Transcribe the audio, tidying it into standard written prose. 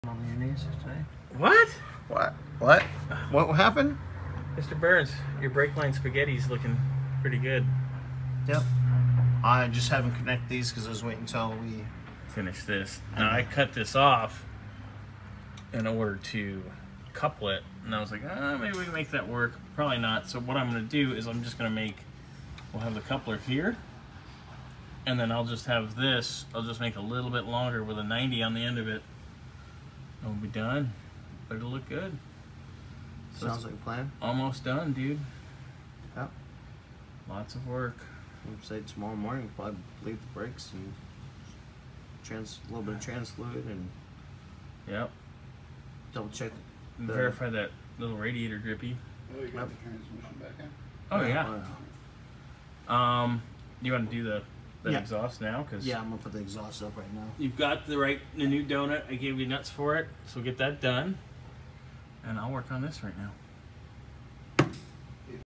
On your knees today. What? What? What happened? Mr. Burns, your brake line spaghetti's looking pretty good. Yep. I just haven't connected these because I was waiting until we Finish this. Now I cut this off in order to couple it, and I was like, maybe we can make that work. Probably not. So what I'm going to do is I'm just going to we'll have the coupler here, and then I'll just have this. I'll just make a little bit longer with a 90 on the end of it. And we'll be done. But it'll look good. So sounds like a plan. Almost done, dude. Yep. Lots of work. I'd say tomorrow morning we'll probably bleed the brakes and a little bit of trans fluid and Yep. double check And verify that little radiator drippy. Oh, you got the transmission back in? Oh yeah. You want to do the Yeah. exhaust now? Cause yeah, I'm gonna put the exhaust up right now. you've got the new donut. I gave you nuts for it, so get that done. And I'll work on this right now.